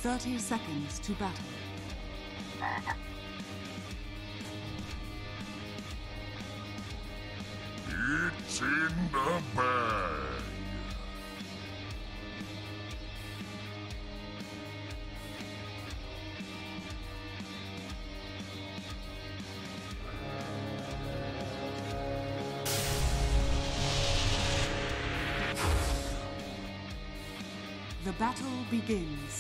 30 seconds to battle. It's in the bag. The battle begins.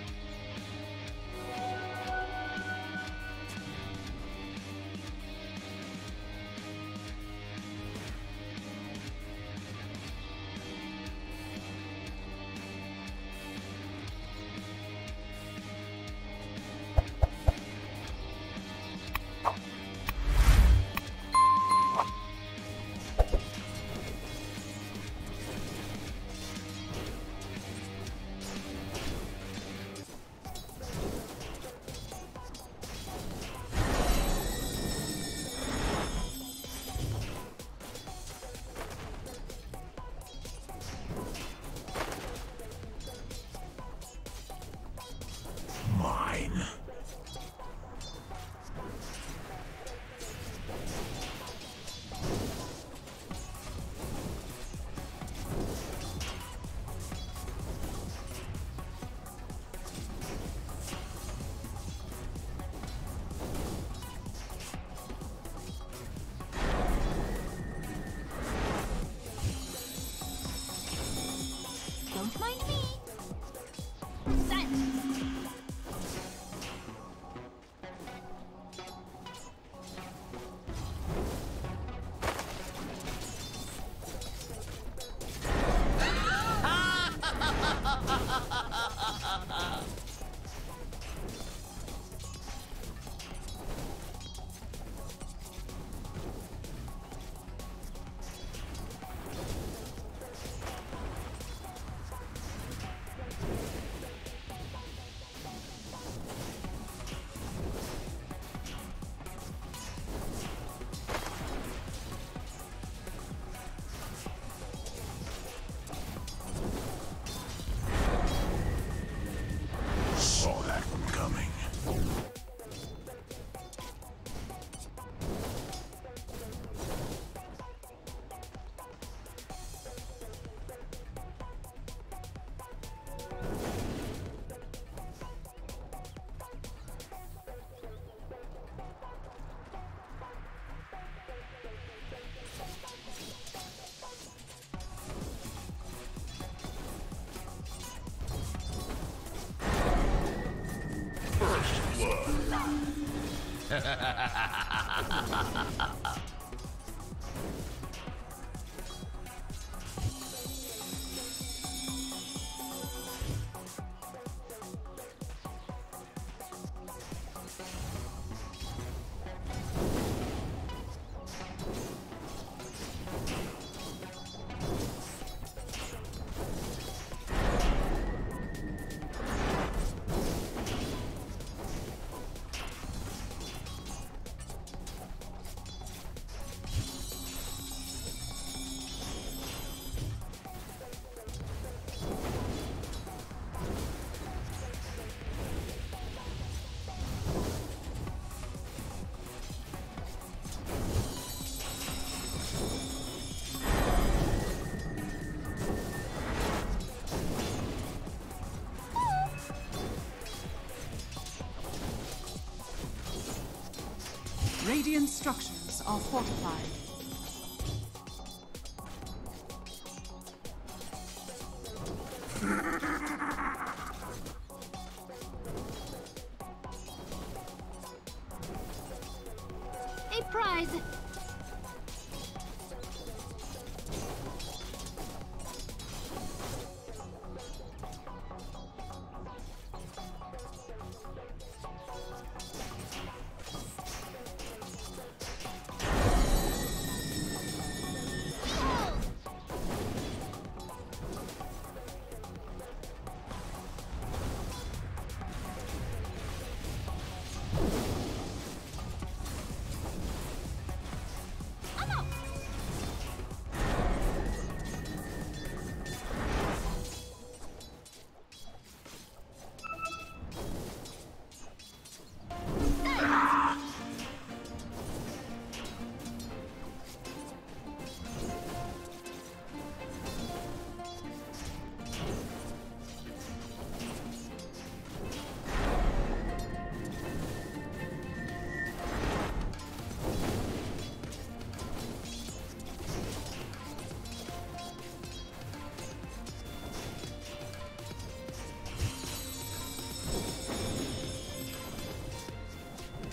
Don't mind me. Silence. Saw that one coming. First blood. Radiant structures are fortified. A prize.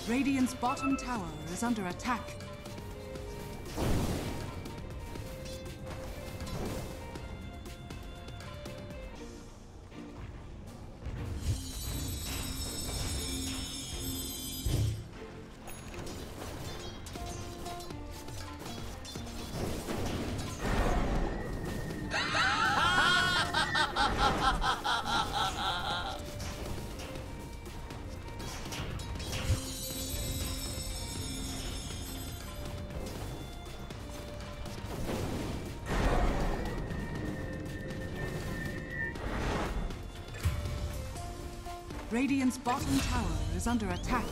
Radiant's bottom tower is under attack. Radiant's bottom tower is under attack.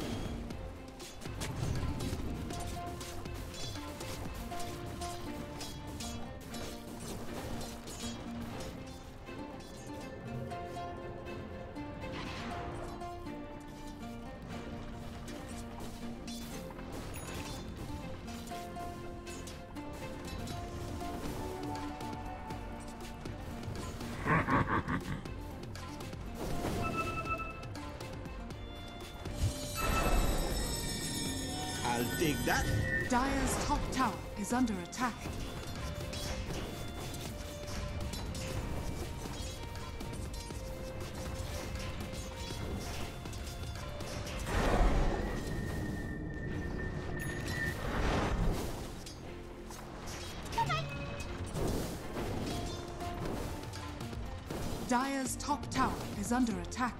I'll take that. Dire's top tower is under attack. Dire's top tower is under attack.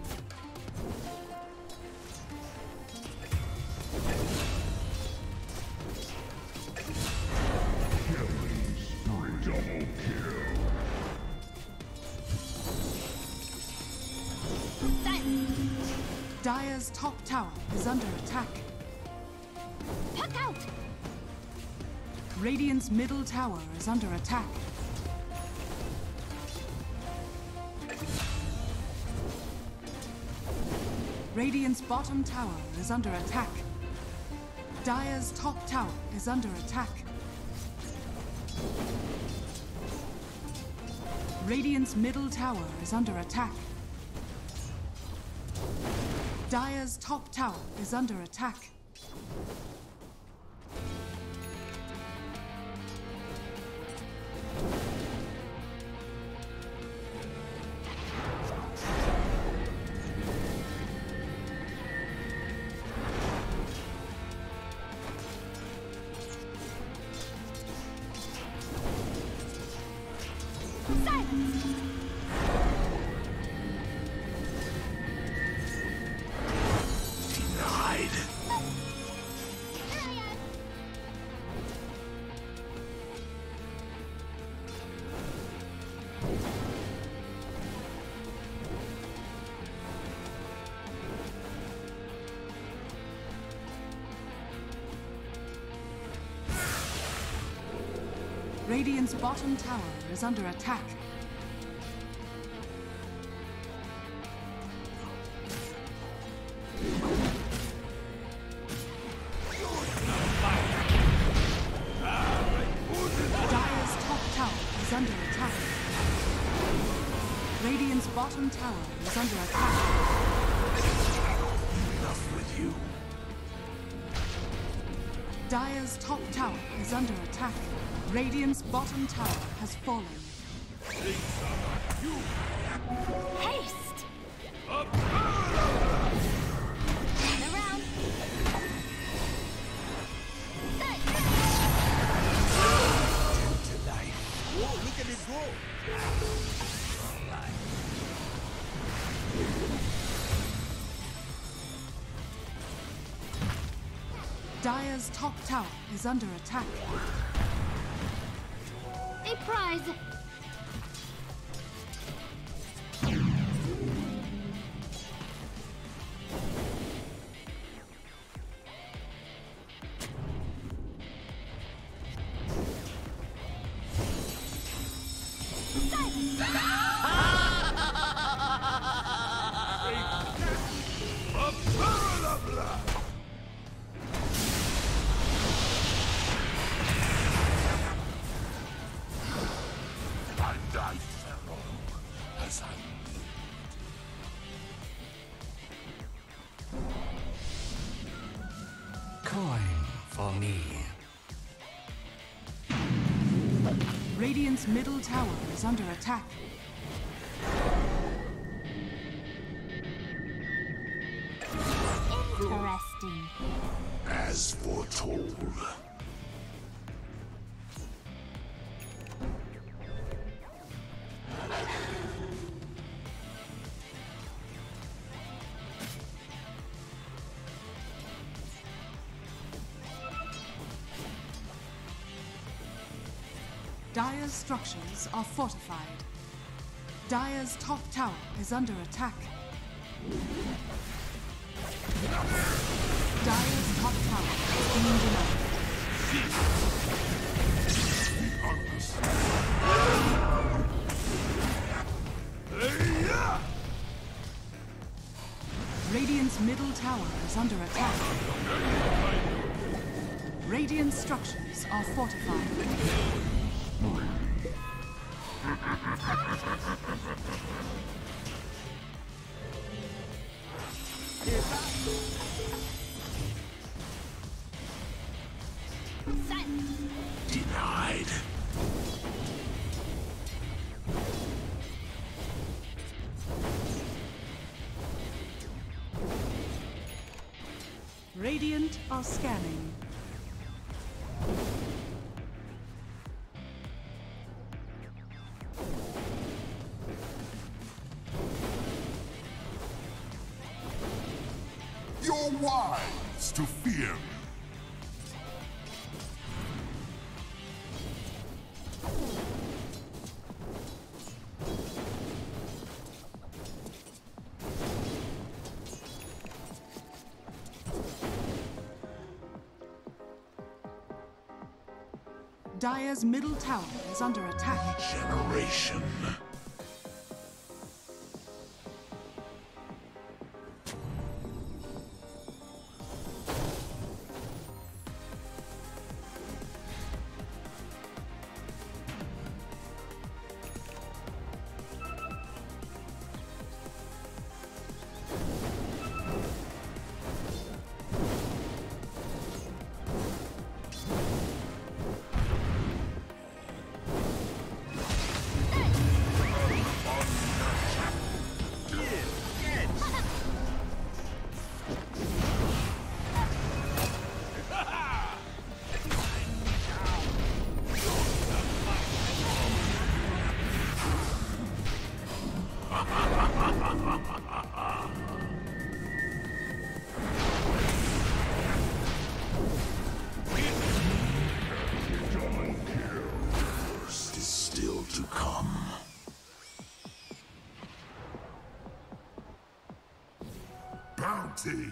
Dire's top tower is under attack. Puck out! Radiant's middle tower is under attack. Radiant's bottom tower is under attack. Dire's top tower is under attack. Radiant's middle tower is under attack. Dire's top tower is under attack. Radiant's bottom tower is under attack. Dire's top tower is under attack. Radiant's bottom tower is under attack. Enough with you. Dire's top tower is under attack. Radiant's bottom tower has fallen. Haste! Turn around! To life. Whoa, look at it go. Dire's top tower is under attack. A prize! for me. Radiant's middle tower is under attack. Interesting. As foretold. Dire's structures are fortified. Dire's top tower is under attack. Dire's top tower is being denied. Radiant's middle tower is under attack. Radiant structures are fortified. Denied. Radiant are scanning. You're wise to fear me. Dire's middle tower is under attack. Generation. To come. Bounty.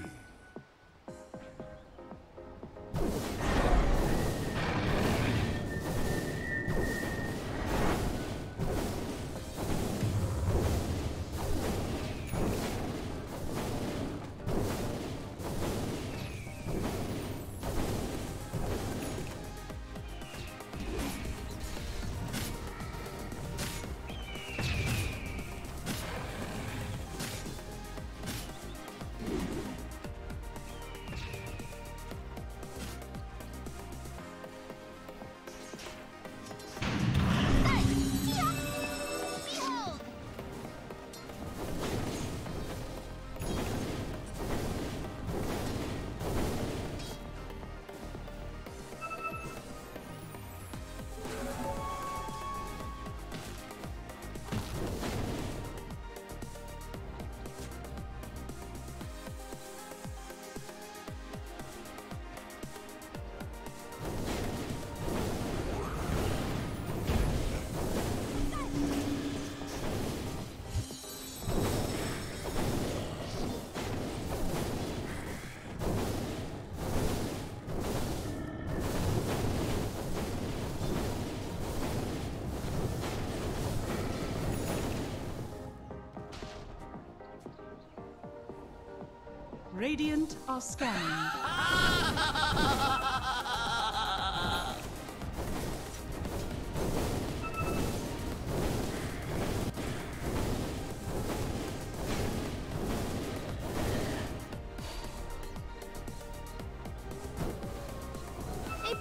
Radiant are scanning.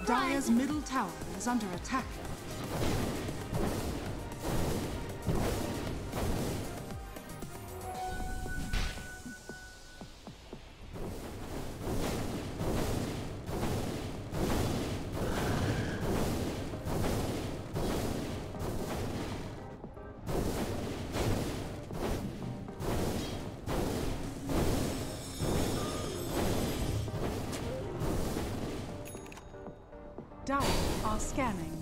Dire's middle tower is under attack. Dire are scanning.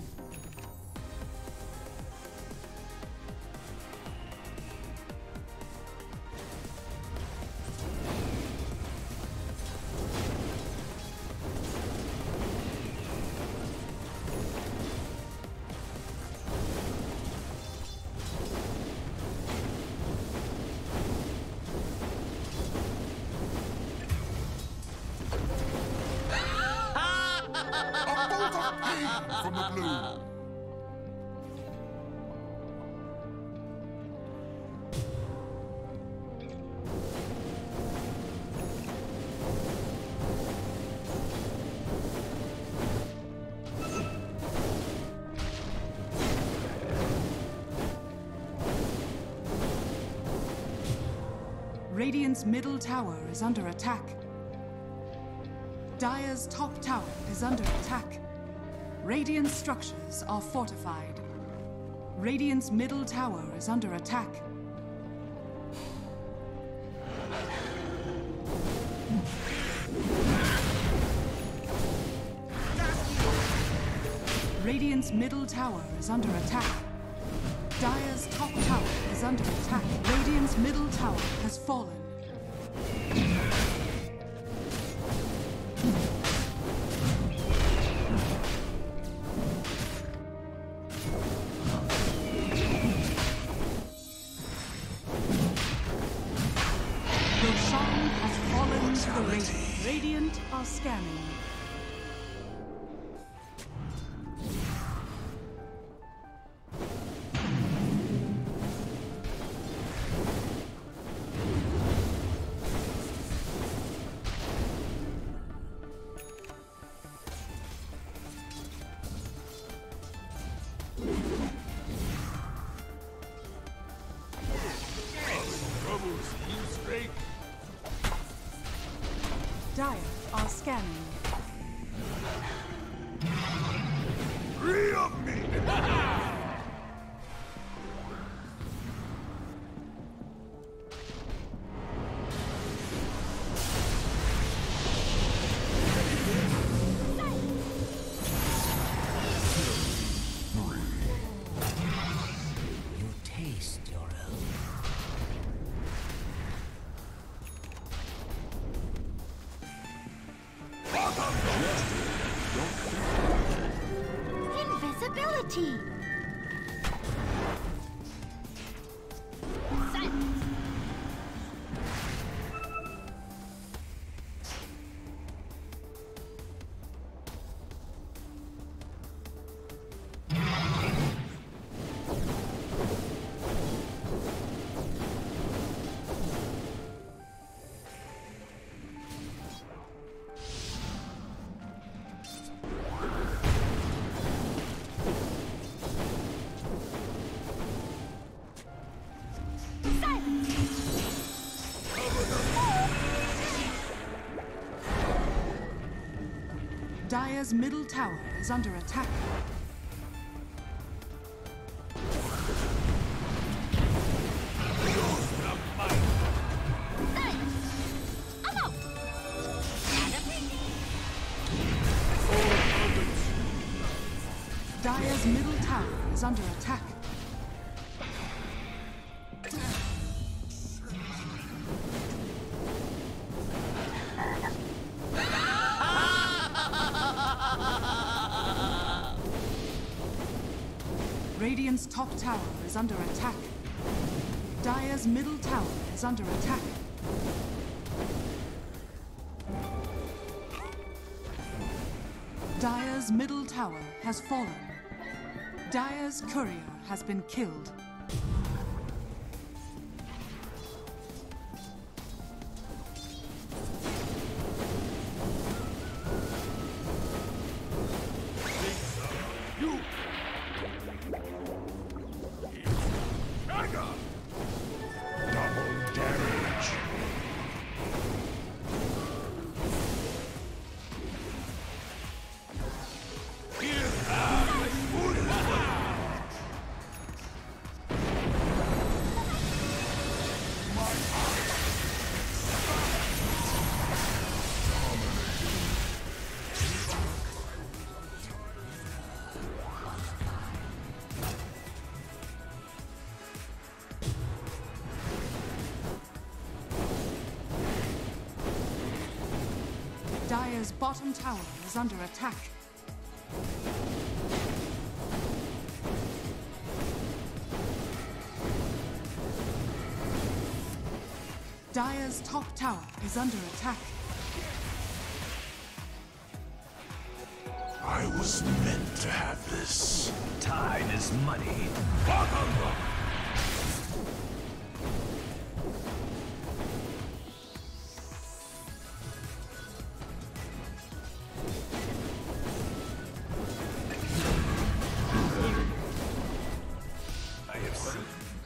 From the blue. Radiant's middle tower is under attack. Dire's top tower is under attack. Radiant structures are fortified. Radiant's middle tower is under attack. Radiant's middle tower is under attack. Dire's top tower is under attack. Radiant's middle tower has fallen. Radiant are scanning. Dire are scanning. Three of me! You taste your own. Invisibility! Silence! Dire's middle tower is under attack. Dire's middle tower is under attack. Radiant's top tower is under attack. Dire's middle tower is under attack. Dire's middle tower has fallen. Dire's courier has been killed. Dire's bottom tower is under attack. Dire's top tower is under attack. I was meant to have this. Time is money. I have seen.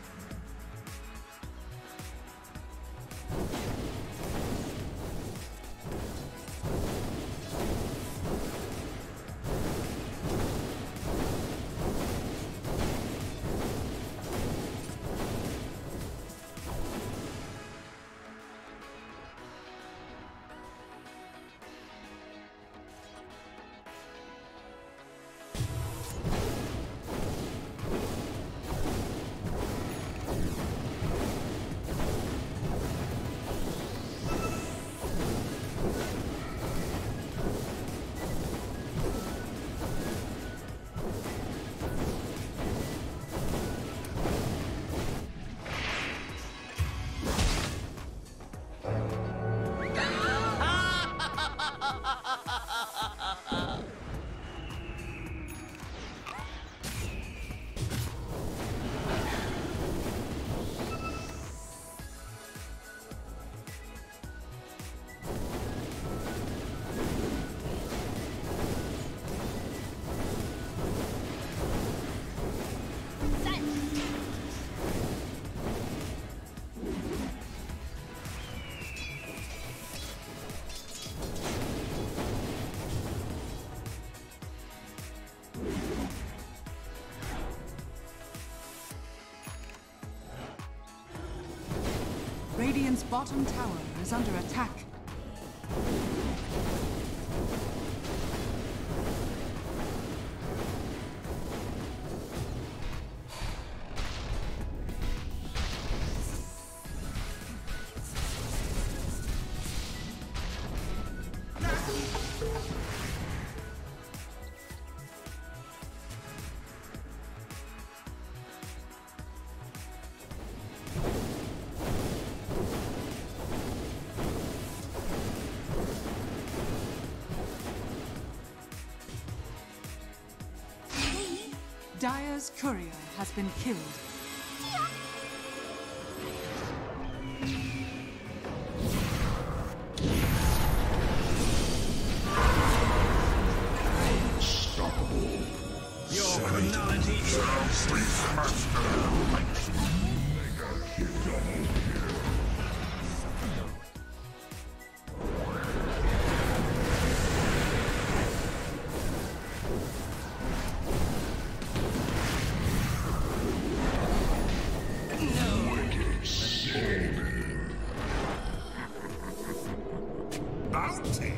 Radiant's bottom tower is under attack. Dire's courier has been killed. Unstoppable. Your criminality is Beastmaster. Bounty.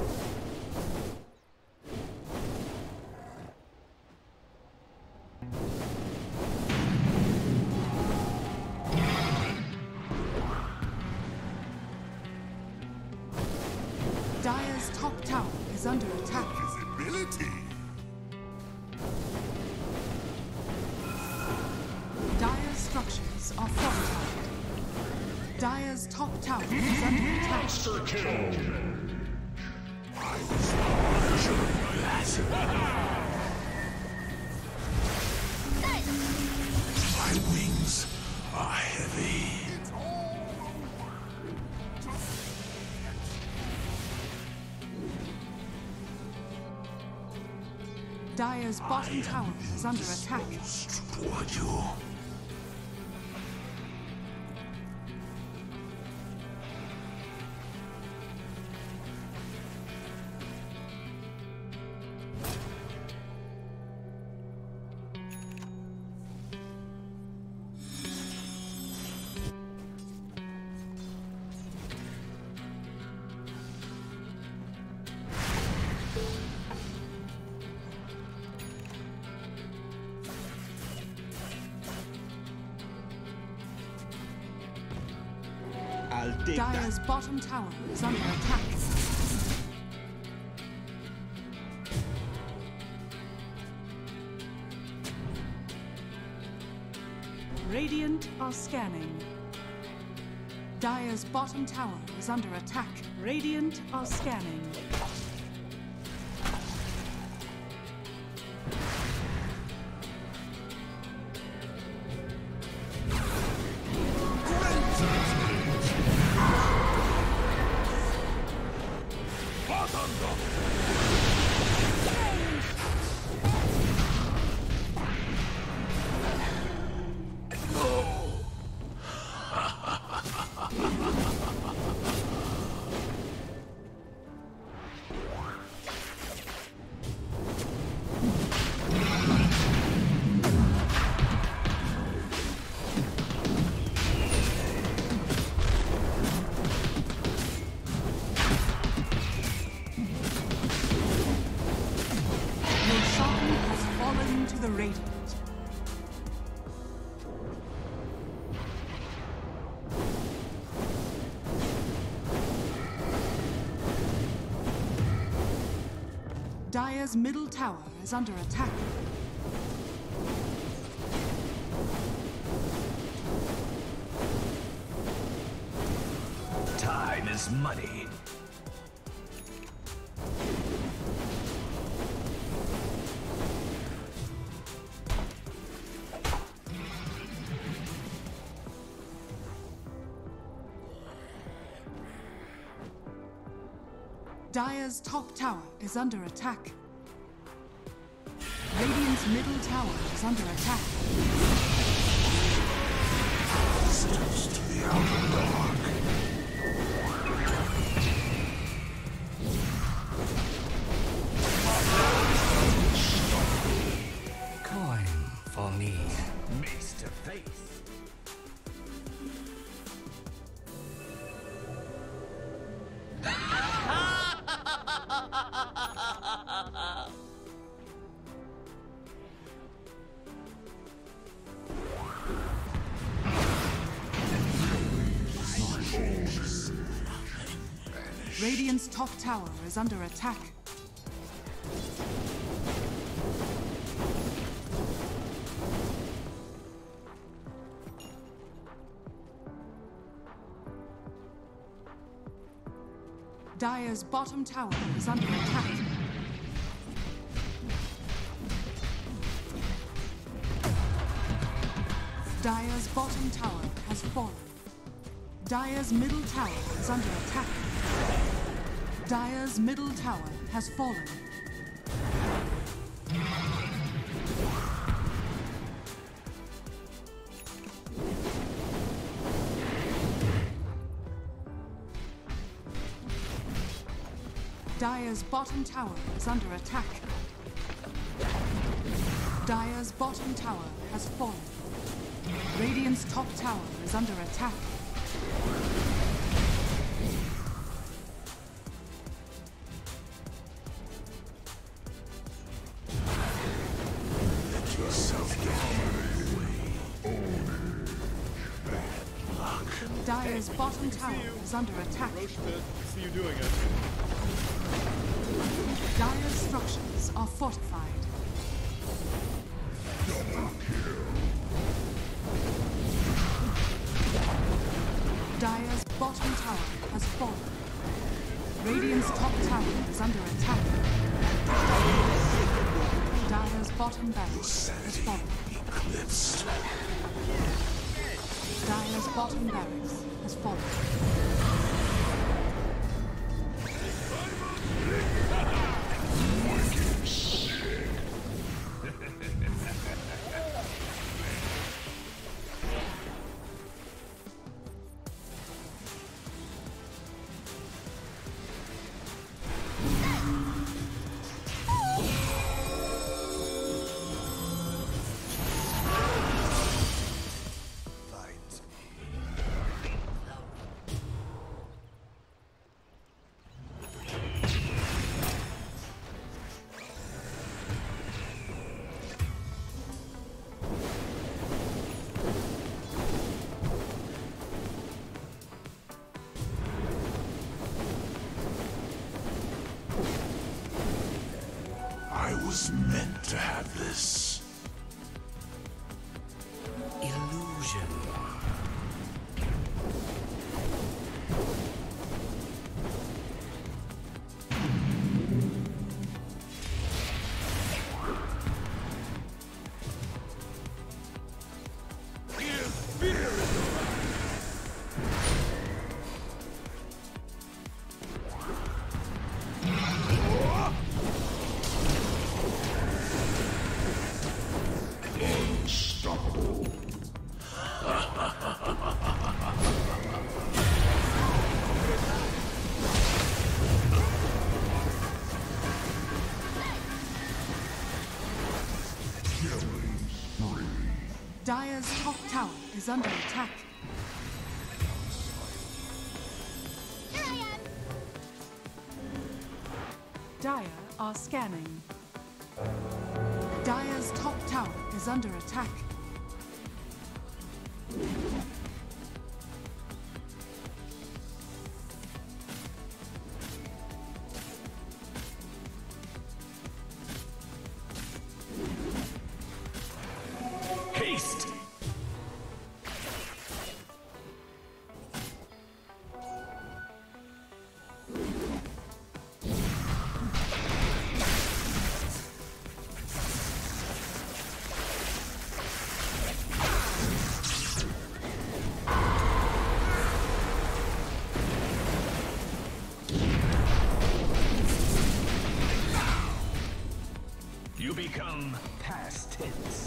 Dire's top tower is under attack. Visibility. Dire's structures are fortified. Dire's top tower is under attack. My wings are heavy. Dire's bottom tower is under attack. Toward you. I'll dig Dire's bottom tower is under attack. Radiant are scanning. Dire's bottom tower is under attack. Radiant are scanning. Dire's middle tower is under attack. Time is money. Dire's top tower is under attack. Radiant's middle tower is under attack. Steps to the outer dark. Coin for me. Mace to face. Radiant's top tower is under attack. Dire's bottom tower is under attack. Dire's bottom tower has fallen. Dire's middle tower is under attack. Dire's middle tower has fallen. Dire's bottom tower is under attack. Dire's bottom tower has fallen. Radiant's top tower is under attack. Let yourself get away. Bad luck. Dire's bottom tower is under attack. See you doing it. Dire's structures are fortified. Dire's bottom tower has fallen. Radiant's top tower is under attack. Dire's bottom barracks has fallen. Eclipsed. Dire's bottom barracks has fallen. I was meant to have this. Illusion. Dire's top tower is under attack. Here I am. Dire are scanning. Dire's top tower is under attack. Haste! You become past tense.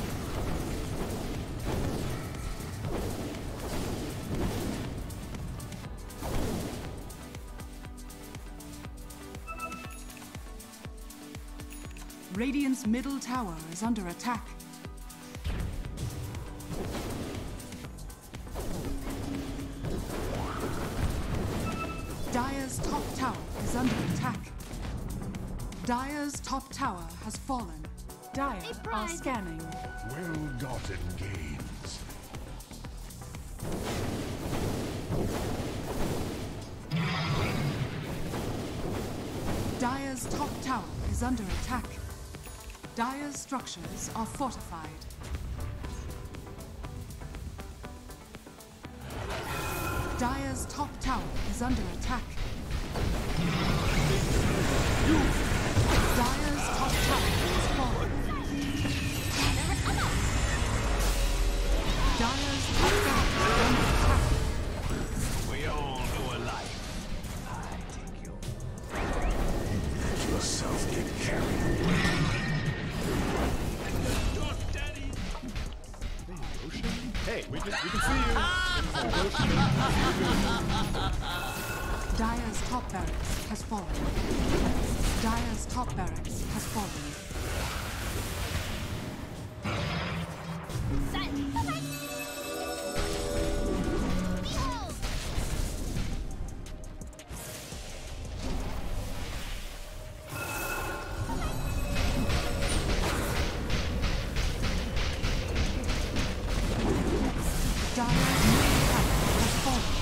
Radiant's middle tower is under attack. Dire's top tower is under attack. Dire's top tower has fallen. Dire A are prize. scanning. Well-gotten gains. Dire's top tower is under attack. Dire's structures are fortified. Dire's top tower is under attack. Dire's top tower has fallen. Dire's top tower is under attack. We all know a life. I take you. Let yourself get carried away. Hey, we can see you. Dire's top barracks has fallen. Dire's top barracks has fallen. Set. Bye-bye. Behold. Dire's middle tower has fallen.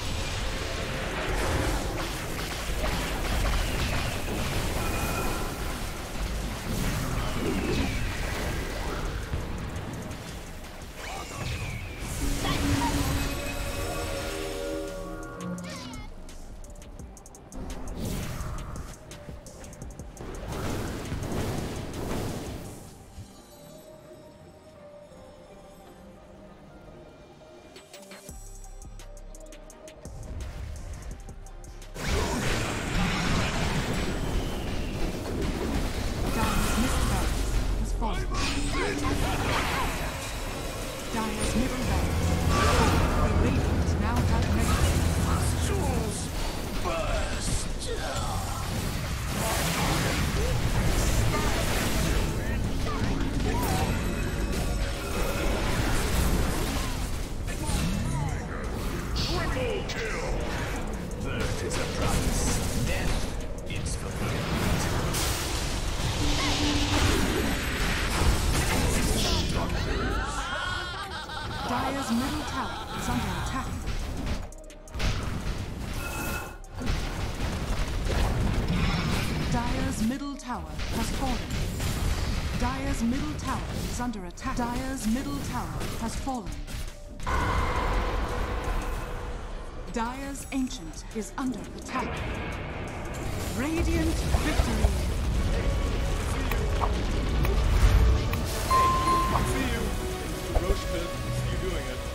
Dire's middle barracks. The Radiant now have Necrophos. Tools burst. Triple kill. Birth is a promise. Death, it's fulfillment. Dire's middle tower is under attack. Dire's middle tower has fallen. Dire's middle tower is under attack. Dire's middle tower has fallen. Dire's ancient is under attack. Radiant victory. See you. Roche pit. See you doing it.